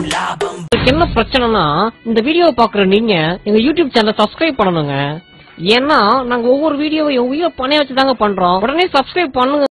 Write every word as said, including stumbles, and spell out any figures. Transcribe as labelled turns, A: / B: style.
A: என்ன பிரச்சனைனா இந்த வீடியோ பாக்குற நீங்க எங்க யூடியூப் சேனலை சப்ஸ்கிரைப் பண்ணணுங்க. ஏன்னா நாங்க ஒவ்வொரு வீடியோவையும் உயிரை பணைய வச்சுதாங்க பண்றோம். உடனே சப்ஸ்கிரைப் பண்ணுங்க.